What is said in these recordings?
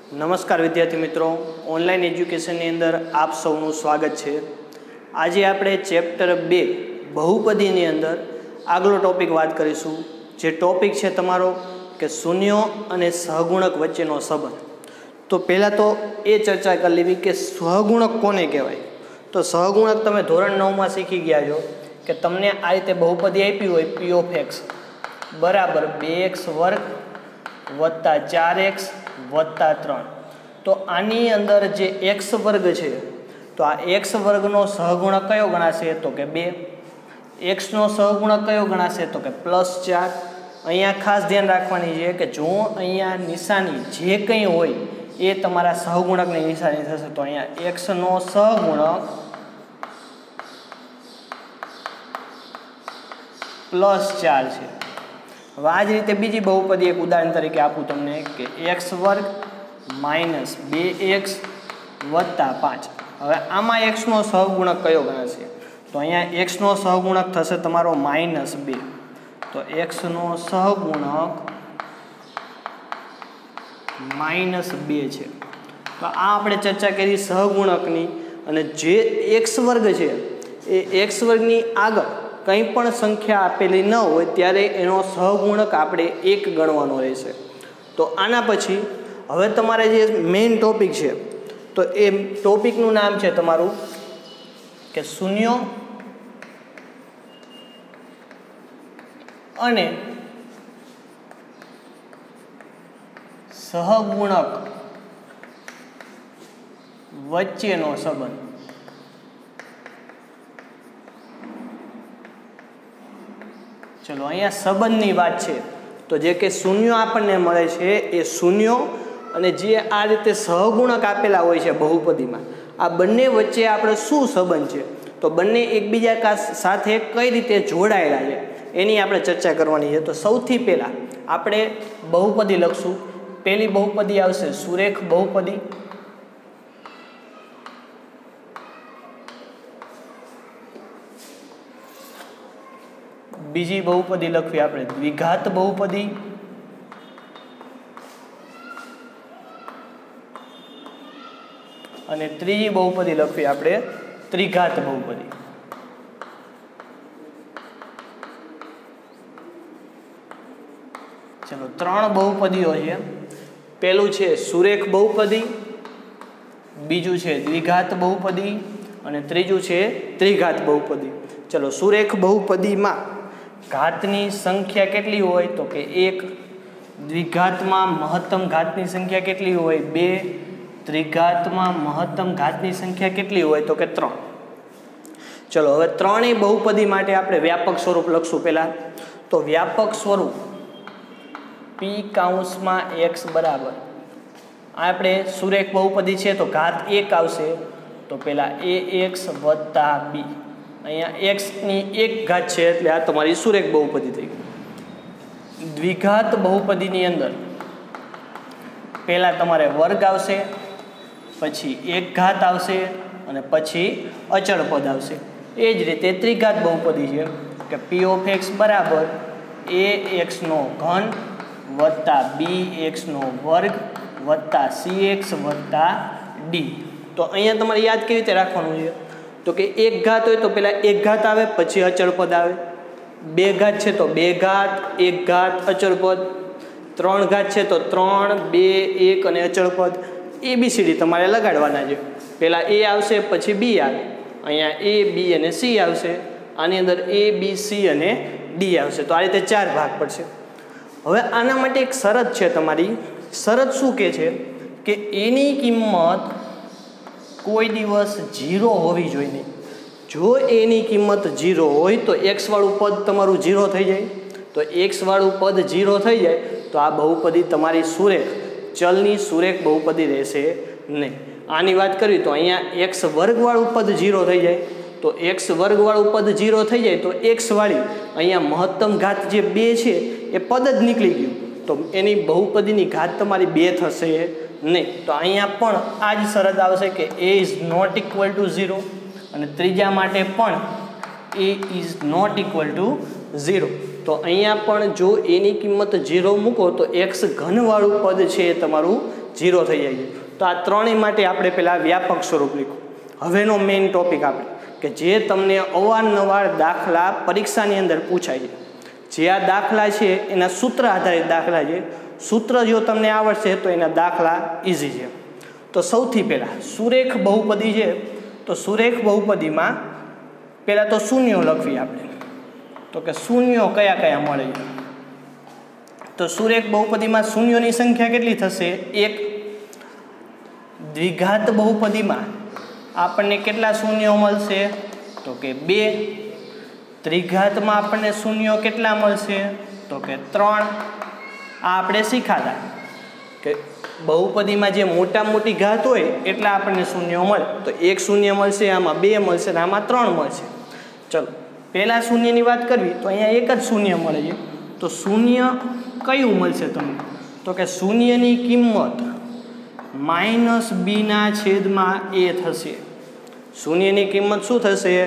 નમસ્કાર વિદ્યાર્થી મિત્રો, ઓનલાઈન એજ્યુકેશનની અંદર આપ સૌનું સ્વાગત છે। આજે આપણે ચેપ્ટર 2 બહુપદીની અંદર આગલો ટોપિક વાત કરીશું, જે ટોપિક છે તમારો કે શૂન્યો અને સહગુણક વચ્ચેનો સંબંધ। તો પહેલાં તો એ ચર્ચા કરી લેવી કે સહગુણક કોને કહેવાય। તો સહગુણક તમે ધોરણ 9માં શીખી ગયા છો કે તમને આ રીતે બહુપદી આપી હોય p of x બરાબર 2x વર્ગ વત્તા 4x વત્તા 3। તો આની અંદર જે x વર્ગ છે, તો આ x વર્ગનો સહગુણક કયો ગણાશે? તો કે 2। x નો સહગુણક કયો ગણાશે? તો કે +4। અહીંયા ખાસ ધ્યાન રાખવાની છે કે જો અહીંયા નિશાની જે કંઈ હોય એ તમારા સહગુણકની નિશાની થશે। તો અહીંયા x નો સહગુણક +4 છે। હવે આ જ રીતે બીજી બહુપદી એક ઉદાહરણ તરીકે આપું તમને કે x વર્ગ માઇનસ 2x વત્તા 5। હવે આમાં x નો સહગુણક કયો ગણાશે? તો અહીંયા x નો સહગુણક થશે તમારો -2। તો x નો સહગુણક -2 છે। તો આ આપણે ચર્ચા કરી સહગુણકની। અને જે x વર્ગ છે એ x વર્ગની આગળ કંઈ પણ સંખ્યા આપેલી ન હોય ત્યારે એનો સહગુણક આપણે 1 ગણવાનો રહેશે। તો આના પછી હવે તમારે જે મેઇન ટોપિક છે, તો એ ટોપિકનું નામ છે તમારું કે શૂન્યો અને સહગુણક વચ્ચેનો સંબંધ। ચલો અહીંયા સંબંધની વાત છે। તો જે કે શૂન્યો આપણને મળે છે એ શૂન્યો અને જે આ રીતે સહગુણક આપેલા હોય છે બહુપદીમાં, આ બંને વચ્ચે આપણે શું સંબંધ છે, તો બંને એકબીજા સાથે કઈ રીતે જોડાયેલા છે એની આપણે ચર્ચા કરવાની છે। તો સૌથી પહેલાં આપણે બહુપદી લખશું। પહેલી બહુપદી આવશે સુરેખ બહુપદી। બીજી બહુપદી લખવી આપણે દ્વિઘાત બહુપદી। અને ત્રીજી બહુપદી લખવી આપણે ત્રિઘાત બહુપદી। ચલો 3 બહુપદીઓ છે। પહેલું છે સુરેખ બહુપદી, બીજું છે દ્વિઘાત બહુપદી અને ત્રીજું છે ત્રિઘાત બહુપદી। ચલો સુરેખ બહુપદીમાં ઘાતની સંખ્યા કેટલી હોય? તો કે 1। દ્વિઘાતમાં મહત્તમ ઘાતની સંખ્યા કેટલી હોય? 2। ત્રિઘાતમાં મહત્તમ ઘાતની સંખ્યા કેટલી હોય? તો કે 3। ચલો હવે ત્રણેય બહુપદી માટે આપણે વ્યાપક સ્વરૂપ લખશું। પહેલા તો વ્યાપક સ્વરૂપ p કૌંસમાં x બરાબર, આપણે સુરેખ બહુપદી છે તો ઘાત 1 આવશે, તો પહેલા ax વત્તા b। અહીંયા x ની 1 ઘાત છે એટલે આ તમારી સુરેખ બહુપદી થઈ ગઈ। દ્વિઘાત બહુપદીની અંદર પહેલા તમારે વર્ગ આવશે, પછી 1 ઘાત આવશે અને પછી અચળ પદ આવશે। એ જ રીતે ત્રિઘાત બહુપદી છે કે p of x બરાબર ax નો ઘન વત્તા bx નો વર્ગ વત્તા cx વત્તા d। તો અહીંયા તમારે યાદ કેવી રીતે રાખવાનું છે? તો કે 1 ઘાત હોય તો પહેલા 1 ઘાત આવે, પછી અચળ પદ આવે। 2 ઘાત છે તો 2 ઘાત, 1 ઘાત અચળ પદ। 3 ઘાત છે તો 3, 2, 1 અને અચળ પદ। ABCD તમારે લગાડવાના છે। પહેલા a આવશે પછી b આવે, અહીંયા a b અને c આવશે, આની અંદર a b c અને d આવશે। તો આ રીતે 4 ભાગ પડશે। હવે આના માટે એક શરત છે તમારી। શરત શું કહે છે કે એની કિંમત કોઈ દિવસ 0 હોવી જોઈએ નહીં। જો એની કિંમત 0 હોય તો x વાળું પદ તમારું 0 થઈ જાય। તો x વાળું પદ 0 થઈ જાય તો આ બહુપદી તમારી સુરેખ ચલની સુરેખ બહુપદી રહેશે નહીં। આની વાત કરવી તો અહીંયા x વર્ગ વાળું પદ 0 થઈ જાય, તો x વર્ગ વાળું પદ 0 થઈ જાય તો x વાળી અહીંયા મહત્તમ ઘાત જે 2 છે એ પદ જ નીકળી ગયું, તો એની બહુપદીની ઘાત તમારી 2 થશે નહીં। તો અહીંયા પણ આ જ શરત આવશે કે a is not equal to 0, અને ત્રીજા માટે પણ a is not equal to 0। તો અહીંયા પણ જો એની કિંમત 0 મૂકો તો x ઘન વાળું પદ છે એ તમારું 0 થઈ જાય છે। તો આ ત્રણેય માટે આપણે પહેલાં વ્યાપક સ્વરૂપ લીધું। હવેનો મેઇન ટોપિક આપણે કે જે તમને અવારનવાર દાખલા પરીક્ષાની અંદર પૂછાય છે, જે આ દાખલા છે એના સૂત્ર આધારિત દાખલા છે। સૂત્ર જો તમને આવડશે તો એના દાખલા ઇઝી છે। તો સૌથી પહેલાં સુરેખ બહુપદી છે, તો સુરેખ બહુપદીમાં પહેલાં તો શૂન્યો લખવી આપણે, તો કે શૂન્યો કયા કયા મળે છે। તો સુરેખ બહુપદીમાં શૂન્યોની સંખ્યા કેટલી થશે? 1। દ્વિઘાત બહુપદીમાં આપણને કેટલા શૂન્યો મળશે? તો કે 2। ત્રિઘાતમાં આપણને શૂન્યો કેટલા મળશે? તો કે 3। આ આપણે શીખાતા કે બહુપદીમાં જે મોટી ઘાત હોય એટલા આપણને શૂન્યો મળે, તો 1 શૂન્ય મળશે, આમાં 2 મળશે અને આમાં 3 મળશે। ચલો પહેલા શૂન્યની વાત કરવી તો અહીંયા એક જ શૂન્ય મળે છે। તો શૂન્ય કયું મળશે તમને? તો કે શૂન્યની કિંમત -b/a થશે। શૂન્યની કિંમત શું થશે?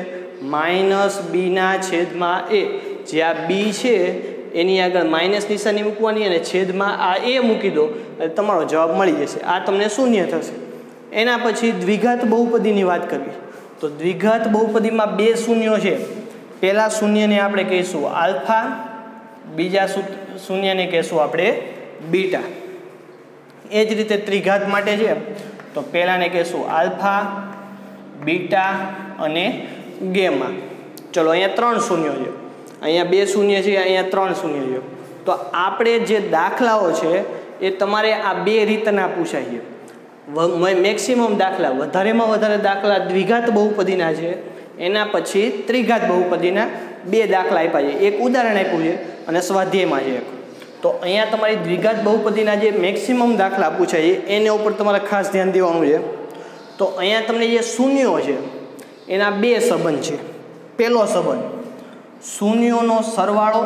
-b/a। જે આ b છે એની આગળ માઇનસ નિશાની મૂકવાની અને છેદમાં આ a મૂકી દો એટલે તમારો જવાબ મળી જશે। આ તમને શૂન્ય થશે। એના પછી દ્વિઘાત બહુપદીની વાત કરવી તો દ્વિઘાત બહુપદીમાં 2 શૂન્યો છે। પહેલા શૂન્યને આપણે કહીશું આલ્ફા, બીજા શૂન્યને કહીશું આપણે બીટા। એ જ રીતે ત્રિઘાત માટે છે તો પહેલાને કહીશું આલ્ફા, બીટા અને ગેમા। ચલો અહીંયા 3 શૂન્યો છે, અહીંયા 2 શૂન્ય છે, અહીંયા 3 શૂન્ય છે। તો આપણે જે દાખલાઓ છે એ તમારે આ 2 રીતના પૂછાય છે। મેક્સિમમ દાખલા, વધારેમાં વધારે દાખલા દ્વિઘાત બહુપદીના છે, એના પછી ત્રિઘાત બહુપદીના 2 દાખલા આપ્યા છે। એક ઉદાહરણ આપ્યું છે અને સ્વાધ્યાયમાં છે એક। તો અહીંયા તમારી દ્વિઘાત બહુપદીના જે મેક્સિમમ દાખલા પૂછાય છે એના ઉપર તમારે ખાસ ધ્યાન દેવાનું છે। તો અહીંયા તમને જે શૂન્યો છે એના 2 સંબંધ છે। પહેલો સંબંધ શૂન્યોનો સરવાળો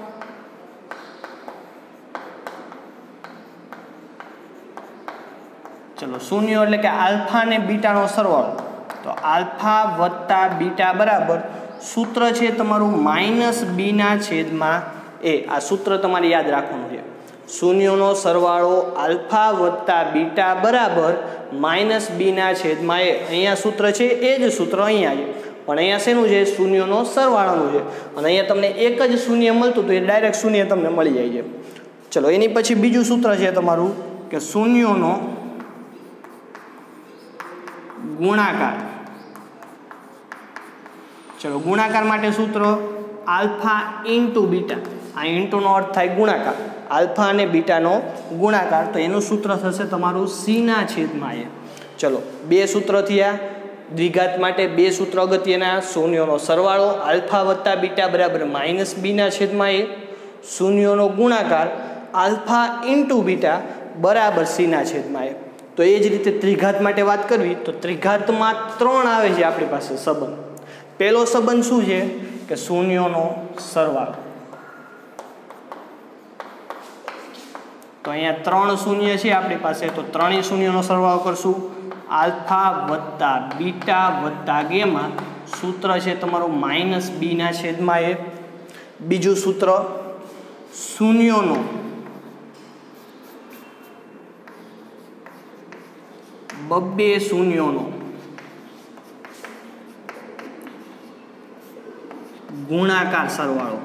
ચલો શૂન્યો એટલે કે આલ્ફા અને બીટાનો સરવાળો। તો આલ્ફા વત્તા બીટા બરાબર સૂત્ર છે તમારું -b/a। આ સૂત્ર તમારે યાદ રાખવાનું છે। શૂન્યોનો સરવાળો આલ્ફા વત્તા બીટા બરાબર -b/a। અહીંયા સૂત્ર છે એ જ સૂત્ર અહીંયા છે, પણ અહીંયા શેનું છે? શૂન્યોનો સરવાળાનું છે। અને અહીંયા તમને એક જ શૂન્ય મળતું તો એ ડાયરેક્ટ શૂન્ય તમને મળી જાય છે। ચલો એની પછી બીજું સૂત્ર છે તમારું કે શૂન્યોનો ગુણાકાર। ચલો ગુણાકાર માટે સૂત્ર આલ્ફા ઇન્ટુ બીટા। આ ઇન્ટુનો અર્થ થાય ગુણાકાર, આલ્ફા અને બીટાનો ગુણાકાર, તો એનું સૂત્ર થશે તમારું c/a। ચલો 2 સૂત્ર થયા દ્વિઘાત માટે। 2 સૂત્ર અગત્યના, શૂન્યોનો સરવાળો આલ્ફા વત્તા બીટા બરાબર -b/a, શૂન્યોનો ગુણાકાર આલ્ફા ઇન્ટુ બીટા બરાબર c/a। તો એ જ રીતે ત્રિઘાત માટે વાત કરવી તો ત્રિઘાતમાં 3 આવે છે આપણી પાસે સંબંધ। પહેલો સંબંધ શું છે કે શૂન્યોનો સરવાળો। તો અહીંયા 3 શૂન્ય છે આપણી પાસે, તો 3 શૂન્યનો સરવાળો કરશું આલ્ફા વત્તા બીટા વત્તા ગેમા। સૂત્ર છે તમારું -b/a। બીજું સૂત્ર શૂન્યોનો બબ્બે શૂન્યોનો ગુણાકાર સરવાળો।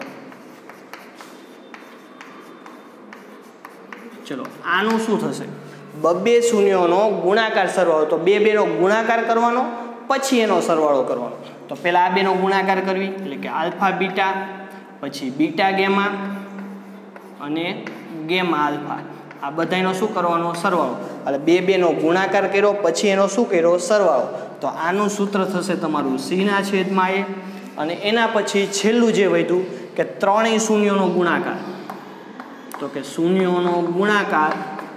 ચલો આનું શું થશે? બબ્બે શૂન્યોનો ગુણાકાર સરવાળો। તો 2 નો ગુણાકાર કરવાનો પછી એનો સરવાળો કરવાનો। તો પહેલા આ 2 નો ગુણાકાર કરવી એટલે કે આલ્ફા બીટા, પછી બીટા ગેમા અને ગેમા આલ્ફા, આ બધાનો શું કરવાનો? સરવાળો। એટલે 2 નો ગુણાકાર કર્યો પછી એનો શું કર્યો? સરવાળો। તો આનું સૂત્ર થશે તમારું c/a। અને એના પછી છેલ્લું જે વધ્યું કે 3 શૂન્યોનો ગુણાકાર। તો કે શૂન્યોનો ગુણાકાર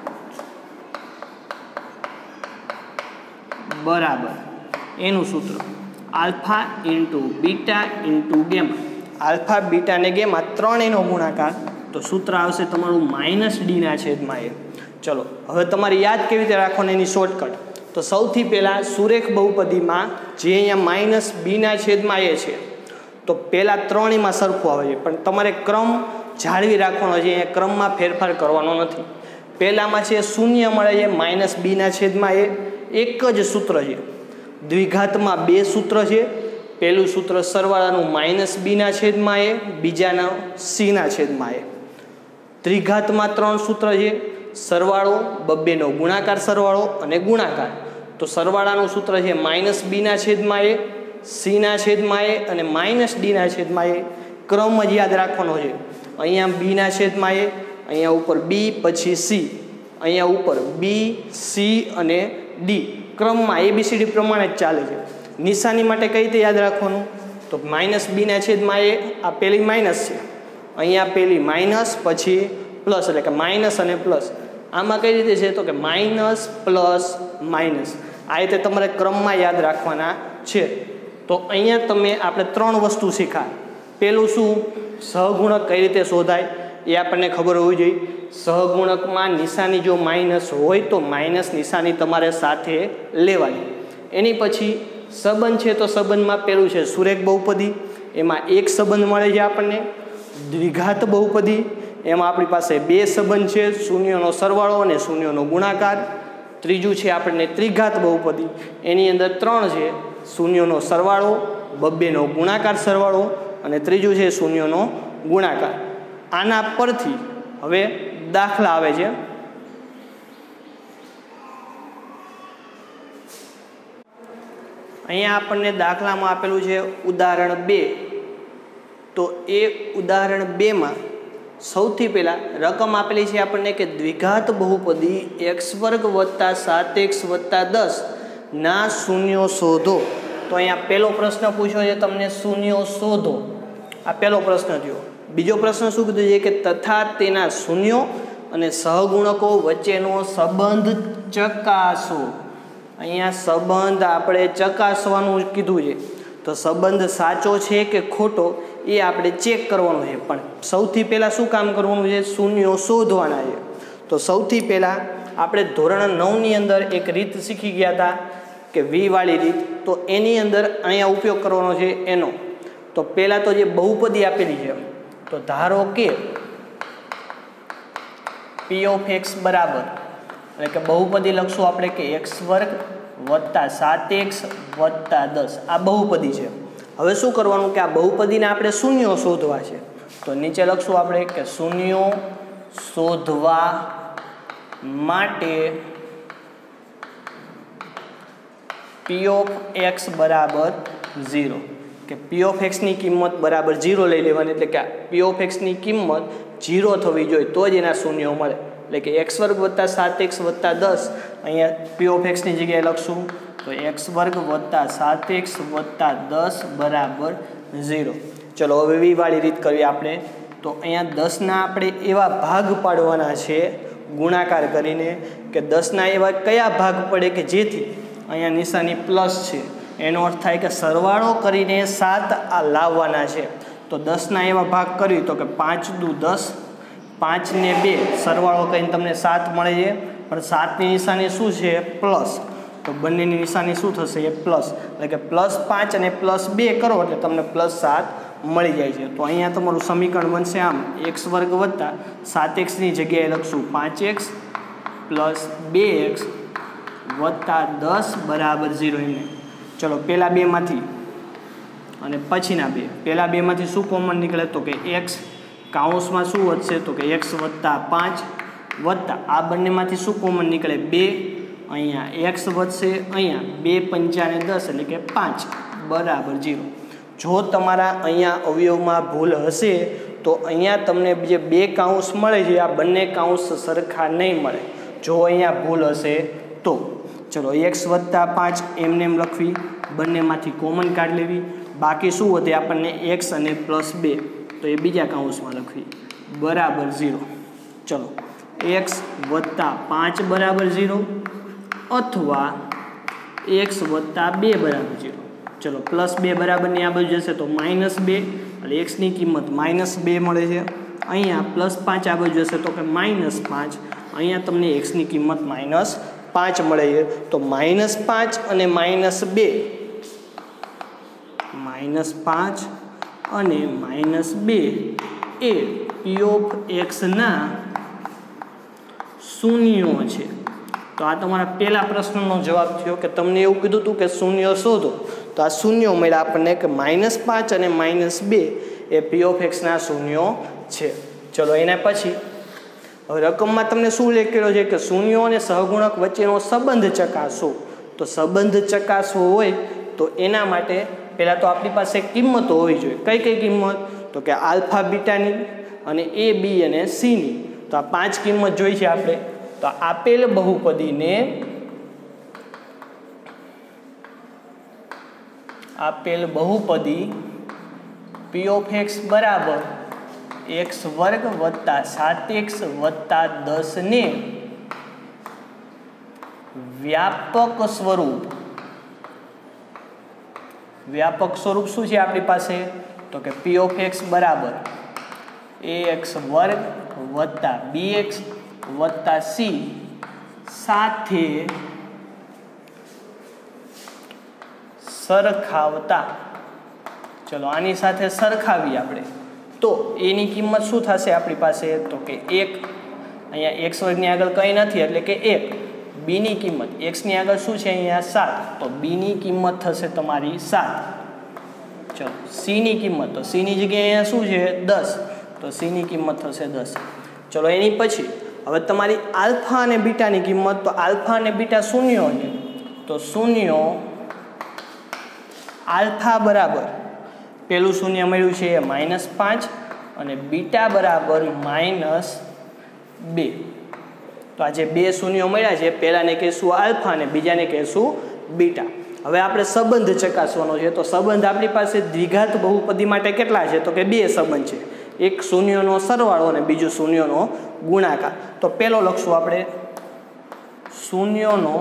બરાબર એનું સૂત્ર alpha into beta into gamma. Alpha beta અને ગેમા 3 નો ગુણાકાર, તો સૂત્ર આવશે તમારું -d/a। ચલો હવે તમારે યાદ કેવી રીતે રાખવાનું એની શોર્ટકટ। તો સૌથી પહેલાં સુરેખ બહુપદીમાં જે અહીંયા -b/a છે તો પહેલાં 3 એમાં સરખું આવે છે, પણ તમારે ક્રમ જાળવી રાખવાનો છે। અહીંયા ક્રમમાં ફેરફાર કરવાનો નથી। પહેલામાં છે શૂન્ય મળે છે માઇનસ બીના છેદમાં એ, એક જ સૂત્ર છે. દ્વિઘાતમાં બે સૂત્ર છે. પહેલું સૂત્ર સરવાળાનું માઇનસ બીના છેદમાં એ, બીજાના સીના છેદમાં એ. ત્રિઘાતમાં ત્રણ સૂત્ર છે, સરવાળો, બબ્બેનો ગુણાકાર સરવાળો અને ગુણાકાર. તો સરવાળાનું સૂત્ર છે માઇનસ બીના છેદમાં એ, સીના છેદમાં એ અને માઇનસ ડીના છેદમાં એ. ક્રમ જ યાદ રાખવાનો છે. અહીંયા બીના છેદમાં એ, અહીંયા ઉપર બી પછી સી, અહીંયા ઉપર બી સી અને ડી ક્રમમાં ABCD પ્રમાણે જ ચાલે છે. નિશાની માટે કઈ રીતે યાદ રાખવાનું? તો માઇનસ બીના છેદમાં એ, આ પેલી માઇનસ છે, અહીંયા પેલી માઇનસ પછી પ્લસ, એટલે કે માઇનસ અને પ્લસ. આમાં કઈ રીતે છે? તો કે માઇનસ પ્લસ માઇનસ. આ રીતે તમારે ક્રમમાં યાદ રાખવાના છે. તો અહીંયા તમે આપણે ત્રણ વસ્તુ શીખા. પેલું શું? સહગુણક કઈ રીતે શોધાય એ આપણને ખબર હોવી જોઈએ. સહગુણકમાં નિશાની જો માઇનસ હોય તો માઇનસ નિશાની તમારે સાથે લેવાની. એની પછી સંબંધ છે, તો સંબંધમાં પેલું છે સુરેખ બહુપદી, એમાં એક સંબંધ મળે છે આપણને. દ્વિઘાત બહુપદી, એમાં આપણી પાસે બે સંબંધ છે, શૂન્યનો સરવાળો અને શૂન્યનો ગુણાકાર. ત્રીજું છે આપણને ત્રિઘાત બહુપદી, એની અંદર ત્રણ છે, શૂન્યનો સરવાળો, બબ્બેનો ગુણાકાર સરવાળો અને ત્રીજું છે શૂન્યનો ગુણાકાર. આના પરથી હવે દાખલા આવે છે. અહીંયા આપણને દાખલામાં આપેલું છે ઉદાહરણ 2. તો એ ઉદાહરણ 2માં સૌથી પહેલાં રકમ આપેલી છે આપણને કે દ્વિઘાત બહુપદી x² + 7x + 10 ના શૂન્યો શોધો. તો અહીંયા પહેલો પ્રશ્ન પૂછ્યો છે તમને, શૂન્યો શોધો. આ પહેલો પ્રશ્ન થયો. બીજો પ્રશ્ન શું કીધું છે કે તથા તેના શૂન્યો અને સહગુણકો વચ્ચેનો સંબંધ ચકાસો. અહીંયા સંબંધ આપણે ચકાસવાનું કીધું છે. તો સંબંધ સાચો છે કે ખોટો એ આપણે ચેક કરવાનું છે. પણ સૌથી પહેલાં શું કામ કરવાનું છે? શૂન્યો શોધવાના છે. તો સૌથી પહેલાં આપણે ધોરણ 9ની અંદર એક રીત શીખી ગયા હતા કે વી-વાળી રીત. તો એની અંદર અહીંયા ઉપયોગ કરવાનો છે એનો. તો પહેલાં તો જે બહુપદી આપેલી છે, તો ધારો કે p(x) બરાબર, એટલે કે બહુપદી લખશું આપણે કે x² + 7x + 10. આ બહુપદી છે. હવે શું કરવાનું કે આ બહુપદીને આપણે શૂન્યો શોધવા છે. તો નીચે લખશું આપણે કે શૂન્યો શોધવા માટે p(x) બરાબર 0, કે p(x) ની કિંમત બરાબર 0 લઈ લેવાની. એટલે કે p(x) ની કિંમત 0 થવી જોઈએ તો જ એના શૂન્યો મળે. એટલે કે x² + 7x + 10, અહીંયા p(x) ની જગ્યાએ લખશું તો x² + 7x + 10 બરાબર 0. ચલો હવે વી-વાળી રીત કરીએ આપણે. તો અહીંયા 10ના આપણે એવા ભાગ પાડવાના છે ગુણાકાર કરીને કે 10ના એવા કયા ભાગ પડે કે જેથી અહીંયા નિશાની પ્લસ છે, એનો અર્થ થાય કે સરવાળો કરીને 7 આ લાવવાના છે. તો 10ના એવા ભાગ કરી તો કે 5 દુ 10, 5 ને 2 સરવાળો કરીને તમને 7 મળે છે. પણ 7ની નિશાની શું છે? પ્લસ. તો બંનેની નિશાની શું થશે? A plus. એટલે કે +5 અને +2 કરો એટલે તમને +7 મળી જાય છે. તો અહીંયા તમારું સમીકરણ બનશે આમ, x² + 7x ની જગ્યાએ લખશું 5x + 2x + 10 બરાબર 0. એમને ચલો પહેલા બેમાંથી અને પછીના બે. પહેલા બેમાંથી શું કોમન નીકળે? તો કે x, કાઉન્સમાં શું વધશે? તો કે x + 5 વત્તા આ બંનેમાંથી શું કોમન નીકળે? 2. અહીંયા x વધશે, અહીંયા 2 × 5 = 10 એટલે કે 5 બરાબર 0. જો તમારા અહીંયા અવયવમાં ભૂલ હશે તો અહીંયા તમને જે બે કાઉન્સ મળે છે આ બંને કાઉન્સ સરખા નહીં મળે જો અહીંયા ભૂલ હશે તો. ચલો x + 5 એમને એમ લખવી, બંનેમાંથી કોમન કાઢી લેવી. બાકી શું વધે આપણને? x અને +2, તો એ બીજા કાઉન્સમાં લખવી બરાબર 0. ચલો x + 5 બરાબર 0 અથવા x + 2 બરાબર 0. ચલો +2 બરાબરની આ બાજુ જશે તો -2, એટલે x ની કિંમત -2 મળે છે. અહીંયા +5 આ બાજુ જશે તો કે -5, અહીંયા તમને x ની કિંમત -5 મળે છે. તો -5 અને -2, -5 અને -2 એ p(x) ના શૂન્યો છે. તો આ તમારા પહેલા પ્રશ્નનો જવાબ થયો કે તમને એવું કીધું હતું કે શૂન્ય શોધો, તો આ શૂન્યો મળ્યા આપણને કે -5 અને -2 એ પી ઓફ એક્સના શૂન્યો છે. ચલો એના પછી હવે રકમમાં તમને શું લખેલો છે કે શૂન્યો અને સહગુણક વચ્ચેનો સંબંધ ચકાસો. તો સંબંધ ચકાસવો હોય તો એના માટે પહેલાં તો આપણી પાસે કિંમતો હોવી જોઈએ. કઈ કઈ કિંમત? તો કે આલ્ફા બીટાની અને એ બી અને સીની. તો આ 5 કિંમત જોઈ છે આપણે. તો આપેલ બહુપદી પી ઓફ એક્સ બરાબર x² + 7x + 10 ને વ્યાપક સ્વરૂપ શું છે આપણી પાસે? તો કે પી ઓફ એક્સ બરાબર ax² + bx + c સાથે સરખાવતા. ચલો આની સાથે સરખાવીએ આપણે તો એની કિંમત શું થશે આપણી પાસે? તો કે 1 અહીંયા x² ની આગળ કંઈ નથી એટલે કે 1. b ની કિંમત x ની આગળ શું છે અહીંયા 7, તો b ની કિંમત થશે તમારી 7. ચલો c ની કિંમત, તો c ની જગ્યાએ અહીંયા શું છે 10, તો c ની કિંમત થશે 10. ચલો એની પછી હવે તમારી આલ્ફા અને બીટાની કિંમત, તો આલ્ફા અને બીટા શૂન્યો છે, તો શૂન્યો આલ્ફા બરાબર પેલું શૂન્ય મળ્યું છે -5 અને બીટા બરાબર -2. તો આ જે બે શૂન્યો મળ્યા છે પહેલાને કહીશું આલ્ફા અને બીજાને કહીશું બીટા. હવે આપણે સંબંધ ચકાસવાનો છે. તો સંબંધ આપણી પાસે દ્વિઘાત બહુપદી માટે કેટલા છે? તો કે 2 સંબંધ છે. એક શૂન્યનો સરવાળો અને બીજું શૂન્યનો ગુણાકાર. તો પહેલો લખશું આપણે શૂન્યનો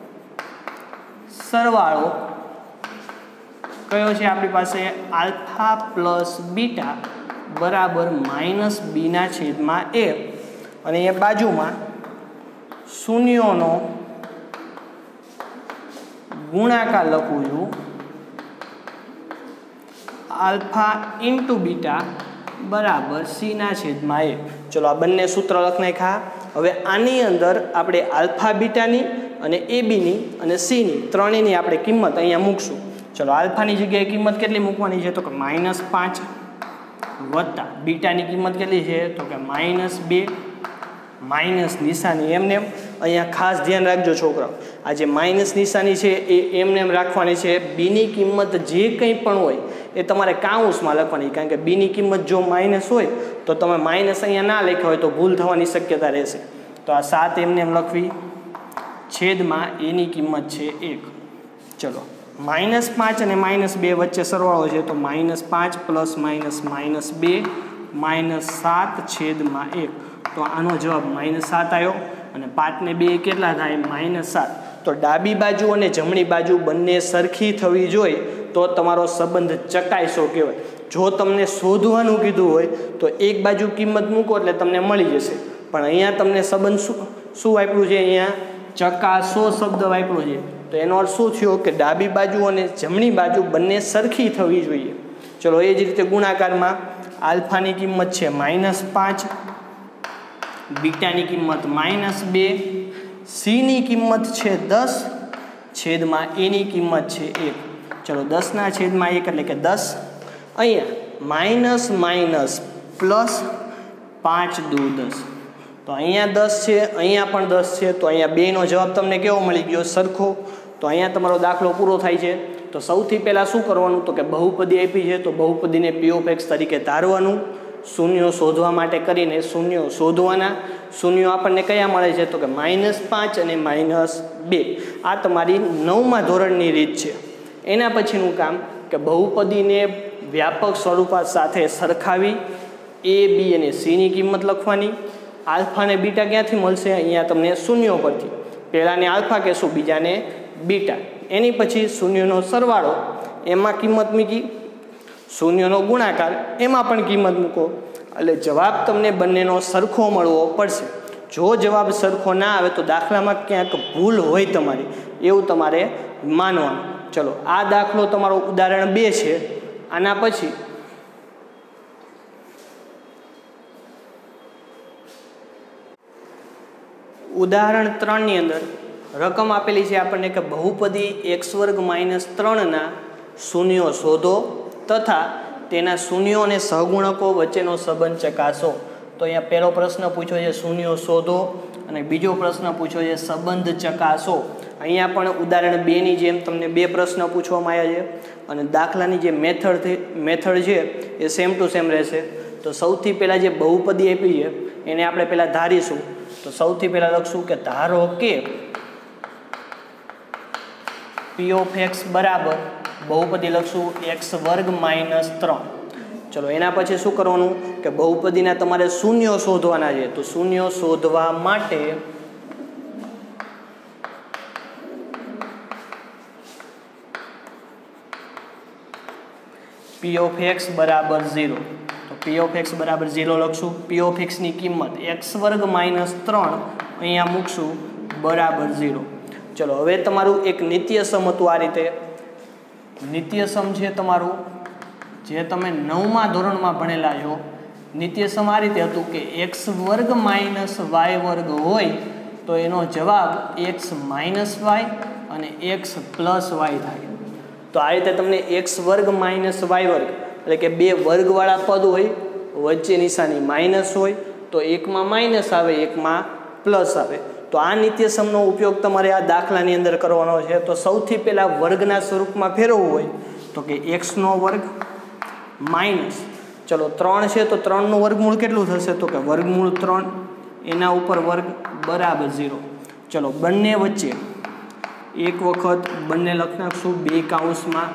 સરવાળો કયો છે આપણી પાસે? આલ્ફા પ્લસ બીટા બરાબર -b/a. અને એ બાજુમાં શૂન્યોનો ગુણાકાર લખું છું આલ્ફા ઇન્ટુ બીટા બરાબર c/a. ચલો આ બંને સૂત્ર લખ નાખ્યા. હવે આની અંદર આપણે આલ્ફા બીટાની અને એ બીની અને સીની ત્રણેયની આપણે કિંમત અહીંયા મૂકશું. ચલો આલ્ફાની જગ્યાએ કિંમત કેટલી મૂકવાની છે? તો કે -5 વત્તા બીટાની કિંમત કેટલી છે? તો કે -2 માઇનસ નિશાની એમને અહીંયા ખાસ ધ્યાન રાખજો છોકરાઓ. આ જે માઇનસ નિશાની છે એ એમને રાખવાની છે. બીની કિંમત જે કંઈ પણ હોય એ તમારે કાઉન્સમાં લખવાની, કારણ કે બીની કિંમત જો માઇનસ હોય તો તમે માઇનસ અહીંયા ના લખ્યા હોય તો ભૂલ થવાની શક્યતા રહેશે. તો આ 7 એમને લખવી, છેદમાં એની કિંમત છે 1. ચલો -5 અને -2 વચ્ચે સરવાળો છે, તો -5 + -2 -7/1. તો આનો જવાબ -7 આવ્યો અને 5 ને 2 કેટલા થાય? -7. તો ડાબી બાજુ અને જમણી બાજુ બંને સરખી થવી જોઈએ તો તમારો સંબંધ ચકાઈશો કહેવાય. જો તમને શોધવાનું કીધું હોય તો એક બાજુ કિંમત મૂકો એટલે તમને મળી જશે, પણ અહીંયા તમને સંબંધ શું વાપર્યું છે? અહીંયા ચકાસો શબ્દ વાપર્યો છે. તો એનો અર્થ શું થયો કે ડાબી બાજુ અને જમણી બાજુ બંને સરખી થવી જોઈએ. ચલો એ જ રીતે ગુણાકારમાં આલ્ફાની કિંમત છે -5, બીટાની કિંમત -2, સીની કિંમત છે 10, છેદમાં એની કિંમત છે 1. ચલો 10/1 એટલે કે 10. અહીંયા માઇનસ પ્લસ 5 × 10. તો અહીંયા 10 છે, અહીંયા પણ 10 છે. તો અહીંયા બેનો જવાબ તમને કેવો મળી ગયો? સરખો. તો અહીંયા તમારો દાખલો પૂરો થાય છે. તો સૌથી પહેલાં શું કરવાનું? તો કે બહુપદી આપી છે તો બહુપદીને પી ઓફ એક્સ તરીકે ધારવાનું. શૂન્યો શોધવા માટે કરીને શૂન્યો શોધવાના. શૂન્યો આપણને કયા મળે છે? તો કે -5 અને -2. આ તમારી 9મા ધોરણની રીત છે. એના પછીનું કામ કે બહુપદીને વ્યાપક સ્વરૂપ સાથે સરખાવી એ બી અને સીની કિંમત લખવાની. આલ્ફા અને બીટા ક્યાંથી મળશે? અહીંયા તમને શૂન્યો પરથી. પહેલાને આલ્ફા કહેશું, બીજાને બીટા. એની પછી શૂન્યનો સરવાળો એમાં કિંમત મૂકી, શૂન્યનો ગુણાકાર એમાં પણ કિંમત મૂકો, એટલે જવાબ તમને બંનેનો સરખો મળવો પડશે. જો જવાબ સરખો ના આવે તો દાખલામાં ક્યાંક ભૂલ હોય તમારી, એવું તમારે માનવાનું. ચલો આ દાખલો તમારો ઉદાહરણ 2 છે. આના પછી ઉદાહરણ 3 ની અંદર રકમ આપેલી છે આપણને કે બહુપદી x² - 3 શૂન્યો શોધો તથા તેના શૂન્યો અને સહગુણકો વચ્ચેનો સંબંધ ચકાસો. તો અહીંયા પહેલો પ્રશ્ન પૂછ્યો છે શૂન્યો શોધો અને બીજો પ્રશ્ન પૂછ્યો છે સંબંધ ચકાસો. અહીંયા પણ ઉદાહરણ 2 ની જેમ તમને બે પ્રશ્ન પૂછવામાં આવ્યા છે અને દાખલાની જે મેથડ છે એ સેમ ટુ સેમ રહેશે. તો સૌથી પહેલાં જે બહુપદી આપી છે એને આપણે પહેલાં ધારીશું. તો સૌથી પહેલાં લખશું કે ધારો કે p of x બરાબર બહુપદી લખશું x² - 3. ચલો એના પછી શું કરવાનું કે બહુપદીના તમારે શૂન્યો શોધવાના છે. તો શૂન્યો શોધવા માટે p of x બરાબર 0. તો p of x બરાબર 0 લખશું. p of x ની કિંમત x² - 3 અહીંયા મૂકશું બરાબર 0. ચલો હવે તમારું એક નિત્યસમ હતું. આ રીતે નિત્યસમ છે તમારું જે તમે 9મા ધોરણમાં ભણેલા છો. નિત્યસમ આ રીતે હતું કે x² - y² હોય તો એનો જવાબ x - y અને x + y થાય. તો આ રીતે તમને x² - y² એટલે કે બે વર્ગવાળા પદ હોય, વચ્ચે નિશાની માઇનસ હોય તો એકમાં માઇનસ આવે, એકમાં પ્લસ આવે. તો આ નિત્યસમનો ઉપયોગ તમારે આ દાખલાની અંદર કરવાનો છે. તો સૌથી પહેલાં વર્ગના સ્વરૂપમાં ફેરવવું હોય તો કે x² માઇનસ ચલો 3 છે તો 3નું વર્ગમૂળ કેટલું થશે તો કે વર્ગમૂળ 3 એના ઉપર વર્ગ બરાબર 0. ચલો બંને વચ્ચે એક વખત બંને લખી નાખશું 2 કૌંસમાં,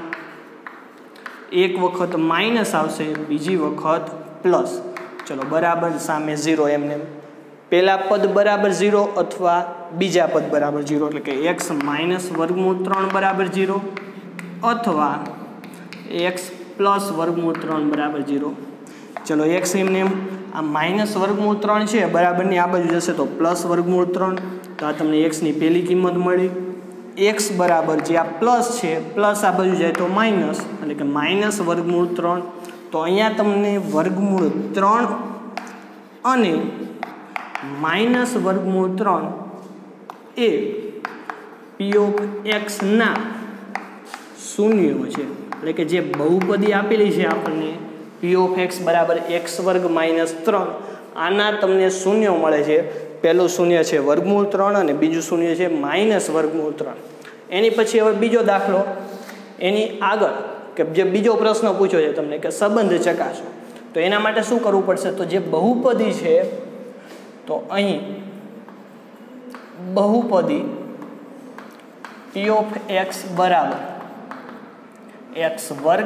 એક વખત માઇનસ આવશે, બીજી વખત પ્લસ. ચલો બરાબર સામે 0 એમને પહેલા પદ બરાબર 0 અથવા બીજા પદ બરાબર 0 એટલે કે x - વર્ગમૂળ 3 બરાબર 0 અથવા x પ્લસ વર્ગમૂળ 3 બરાબર 0. ચલો x એમને આ માઇનસ વર્ગમૂળ 3 છે બરાબરની આ બાજુ જશે તો પ્લસ વર્ગમૂળ 3. તો આ તમને x ની પહેલી કિંમત મળી. x બરાબર જે આ પ્લસ છે પ્લસ આ બાજુ જાય તો માઇનસ એટલે કે માઇનસ વર્ગમૂળ 3. તો અહીંયા તમને વર્ગમૂળ 3 અને માઇનસ વર્ગમૂળ 3 એ p of x ના શૂન્યો છે. એટલે કે જે બહુપદી આપેલી છે આપણને p of x બરાબર x² - 3 આના તમને શૂન્યો મળે છે. પહેલું શૂન્ય છે વર્ગમૂળ 3 અને બીજું શૂન્ય છે માઇનસ વર્ગમૂળ 3. એની પછી હવે બીજો દાખલો એની આગળ કે જે બીજો પ્રશ્ન પૂછ્યો છે તમને કે સંબંધ ચકાસો. તો એના માટે શું કરવું પડશે તો જે બહુપદી છે તો અહીં બહુપદી p of x બરાબર x²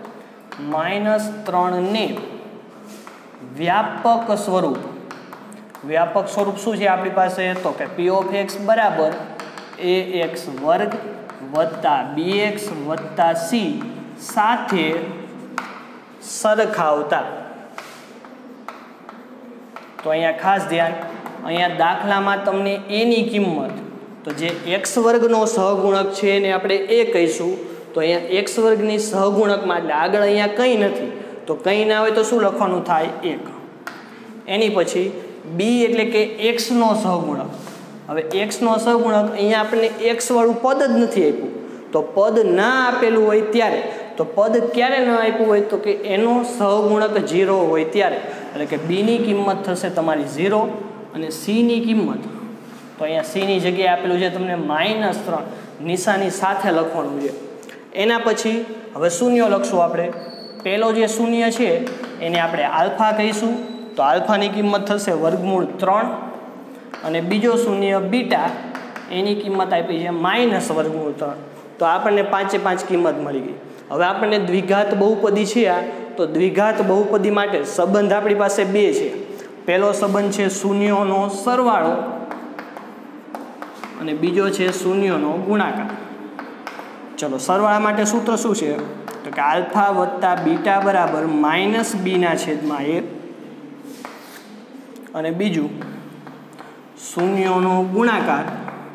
- 3 ને વ્યાપક સ્વરૂપ શું છે આપણી પાસે તો કે p of x બરાબર ax² + bx + c સાથે સરખાવતા. તો અહીંયા ખાસ ધ્યાન, અહીંયા દાખલામાં તમને a ની કિંમત તો જે x² નો સહગુણક છે એને આપણે a કહીશું. તો અહીંયા x² ની સહગુણકમાં એટલે આગળ અહીંયા કંઈ નથી તો કંઈ ના હોય તો શું લખવાનું થાય 1. એની પછી b એટલે કે x નો સહગુણક. હવે x નો સહગુણક અહીંયા આપણને x વાળું પદ જ નથી આપ્યું. તો પદ ના આપેલું હોય ત્યારે, તો પદ ક્યારે ન આપ્યું હોય તો કે એનો સહગુણક 0 હોય ત્યારે. એટલે કે b ની કિંમત થશે તમારી 0 અને c ની કિંમત તો અહીંયા c ની જગ્યાએ આપેલું છે તમને -3 નિશાની સાથે લખવાનું છે. એના પછી હવે શૂન્ય લખશું આપણે. પહેલો જે શૂન્ય છે એને આપણે આલ્ફા કહીશું. તો આલ્ફાની કિંમત થશે વર્ગમૂળ 3 અને બીજો શૂન્ય બીટા એની કિંમત આપી છે -વર્ગમૂળ 3. તો આપણને 5 એ 5 કિંમત મળી ગઈ. હવે આપણને દ્વિઘાત બહુપદી છે આ. તો દ્વિઘાત બહુપદી માટે સંબંધ આપણી પાસે 2 છે. પહેલો સંબંધ છે શૂન્યોનો સરવાળો અને બીજો છે શૂન્યોનો ગુણાકાર. ચલો સરવાળા માટે સૂત્ર શું છે તો કે આલ્ફા વત્તા બીટા બરાબર -b/a અને બીજું શૂન્યોનો ગુણાકાર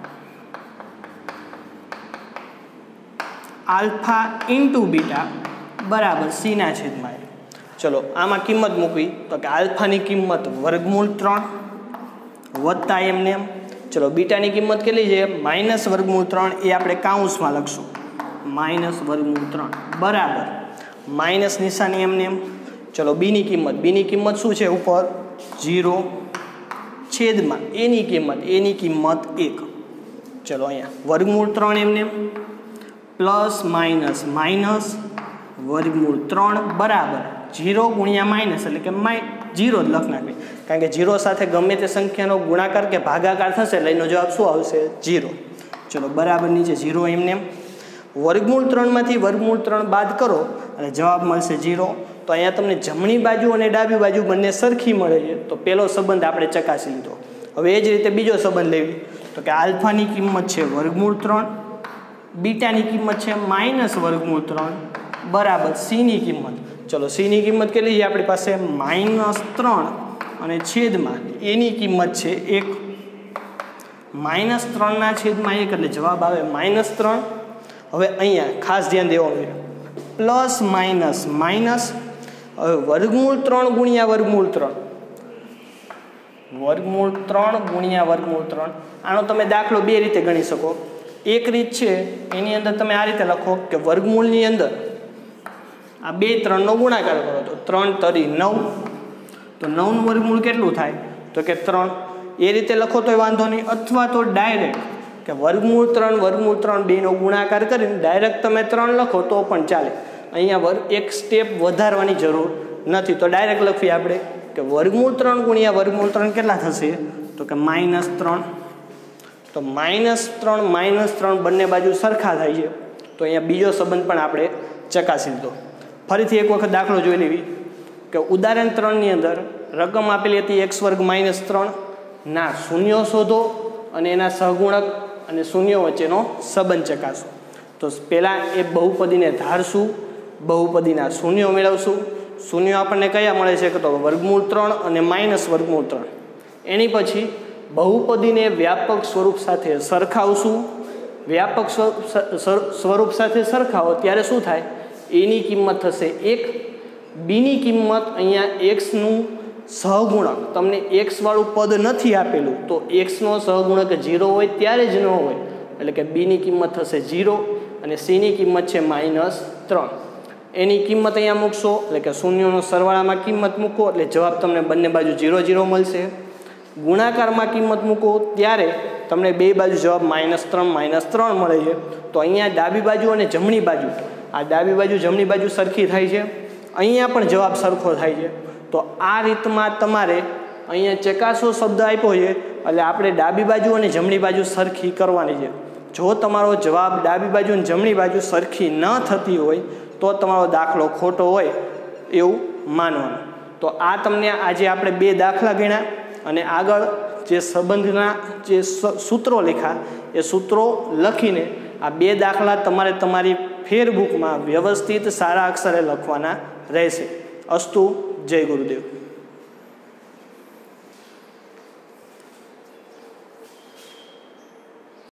આલ્ફા ઇન્ટુ બીટા બરાબર c/a. ચલો આમાં કિંમત મૂકવી તો કે આલ્ફાની કિંમત વર્ગમૂળ 3 વત્તા એમને ચલો બીટાની કિંમત કેટલી છે માઇનસ વર્ગમૂળ 3 એ આપણે કાઉન્સમાં લખશું માઇનસ વર્ગમૂળ 3 બરાબર માઇનસ નિશાની એમને એમ ચલો બીની કિંમત શું છે ઉપર 0 છેદમાં એની કિંમત 1 ચલો અહીંયા વર્ગમૂળ 3 એમને પ્લસ માઇનસ માઇનસ વર્ગમૂળ 3 બરાબર 0 ગુણ્યા માઇનસ એટલે કે 0 જ લખ નાખવી કારણ કે 0 સાથે ગમે તે સંખ્યાનો ગુણાકાર કે ભાગાકાર થશે એટલે એનો જવાબ શું આવશે 0 ચલો બરાબર નીચે 0 એમને વર્ગમૂળ 3 માંથી વર્ગમૂળ 3 બાદ કરો અને જવાબ મળશે 0 તો અહીંયા તમને જમણી બાજુ અને ડાબી બાજુ બંને સરખી મળે છે તો પહેલો સંબંધ આપણે ચકાસી લીધો હવે એ જ રીતે બીજો સંબંધ લેવી તો કે આલ્ફાની કિંમત છે વર્ગમૂળ 3 બીટાની કિંમત છે માઇનસ વર્ગમૂળ 3 બરાબર સીની કિંમત ચલો સીની કિંમત કેટલી છે આપણી પાસે -3 અને છેદમાં એની કિંમત છે 1 -3 ના છેદમાં 1 એટલે જવાબ આવે -3 હવે અહીંયા ખાસ ધ્યાન દેવાનું છે પ્લસ માઇનસ માઇનસ હવે વર્ગમૂળ 3 ગુણ્યા વર્ગમૂળ 3 ગુણ્યા વર્ગમૂળ 3 આનો તમે દાખલો બે રીતે ગણી શકો એક રીત છે એની અંદર તમે આ રીતે લખો કે વર્ગમૂળની અંદર આ 2 3 નો ગુણાકાર કરો તો 3 તરી 9 તો 9 નું વર્ગમૂળ કેટલું થાય તો કે 3 એ રીતે લખો તોય વાંધો નહીં અથવા તો ડાયરેક્ટ કે વર્ગમૂળ 3 2 નો ગુણાકાર કરીને ડાયરેક્ટ તમે 3 લખો તો પણ ચાલે અહીંયા એક સ્ટેપ વધારવાની જરૂર નથી તો ડાયરેક્ટ લખીએ આપણે કે વર્ગમૂળ 3 ગુણ્યા વર્ગમૂળ 3 કેટલા થશે તો કે -3 તો -3 બંને બાજુ સરખા થાય છે તો અહીંયા બીજો સંબંધ પણ આપણે ચકાસી લીધો ફરીથી એક વખત દાખલો જોઈ લેવી કે ઉદાહરણ 3 ની અંદર રકમ આપેલી હતી x વર્ગ -3 ના શૂન્યો શોધો અને એના સહગુણક અને શૂન્યો વચ્ચેનો સંબંધ ચકાસો તો પહેલાં એ બહુપદીને ધારશું બહુપદીના શૂન્યો મેળવશું શૂન્યો આપણને કયા મળે છે કે તો વર્ગમૂળ 3 અને માઇનસ વર્ગમૂળ 3 એની પછી બહુપદીને વ્યાપક સ્વરૂપ સાથે સરખાવશું વ્યાપક સ્વરૂપ સાથે સરખાવો ત્યારે શું થાય એની કિંમત થશે 1 બીની કિંમત અહીંયા એક્સનું સહગુણક તમને એક્સ વાળું પદ નથી આપેલું તો એક્સનો સહગુણક 0 હોય ત્યારે જ ન હોય એટલે કે બીની કિંમત થશે 0 અને સીની કિંમત છે -3 એની કિંમત અહીંયા મૂકશો એટલે કે શૂન્યનો સરવાળામાં કિંમત મૂકો એટલે જવાબ તમને બંને બાજુ 0 0 મળશે ગુણાકારમાં કિંમત મૂકો ત્યારે તમને બે બાજુ જવાબ -3 મળે છે તો અહીંયા ડાબી બાજુ અને જમણી બાજુ આ ડાબી બાજુ જમણી બાજુ સરખી થાય છે અહીંયા પણ જવાબ સરખો થાય છે તો આ રીતમાં તમારે અહીંયા ચકાસો શબ્દ આપ્યો છે એટલે આપણે ડાબી બાજુ અને જમણી બાજુ સરખી કરવાની છે જો તમારો જવાબ ડાબી બાજુ અને જમણી બાજુ સરખી ન થતી હોય તો તમારો દાખલો ખોટો હોય એવું માનવાનું તો આ તમને આજે આપણે 2 દાખલા ગણ્યા અને આગળ જે સંબંધના જે સૂત્રો લખ્યા એ સૂત્રો લખીને આ 2 દાખલા તમારે તમારી ફેરબુકમાં વ્યવસ્થિત સારા અક્ષરે લખવાના રહેશે અસ્તુ જય ગુરુદેવ